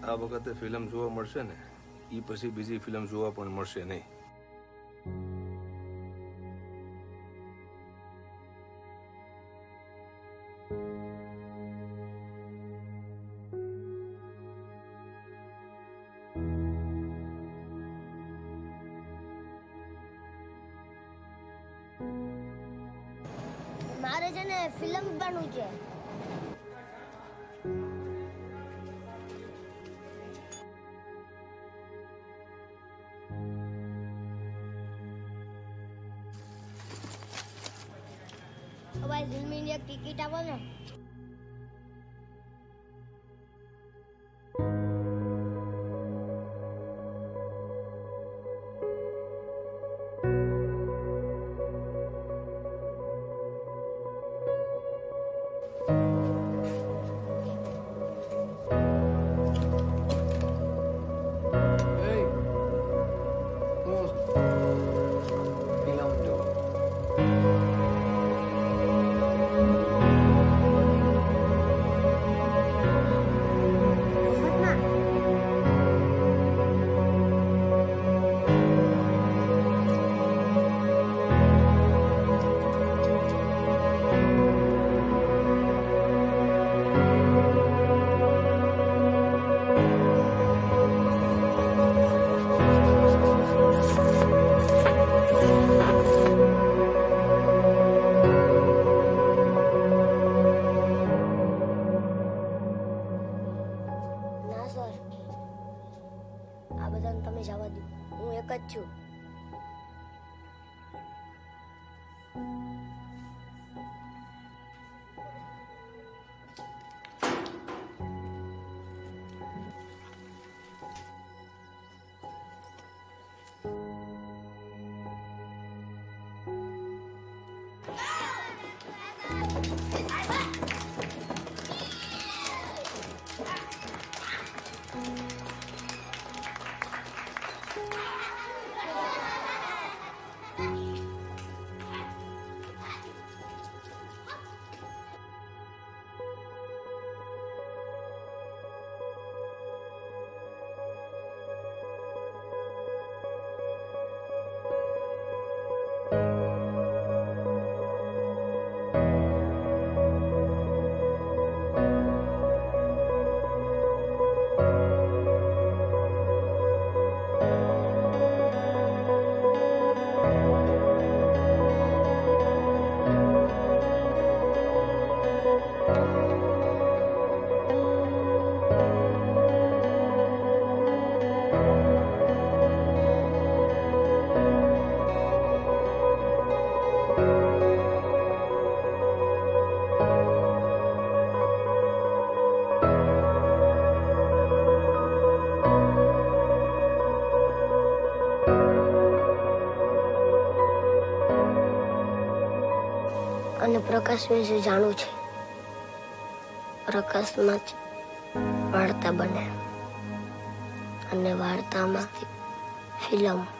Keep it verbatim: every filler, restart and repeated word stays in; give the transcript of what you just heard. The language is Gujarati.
આ વખતે ફિલ્મ જોવા મળશે ને એ પછી બીજી ફિલ્મ જોવા પણ મળશે નહીં. મારે છે ને ફિલ્મ બનવું છે. ભાઈ ફિલ્મની એક ટિકિટ આપો ને. આ બધાને તમે જવા દો, હું એક જ છું. અને પ્રકાશ વિશે જાણવું છે. પ્રકાશમાં જ વાર્તા બને અને વાર્તામાં ફિલ્મ.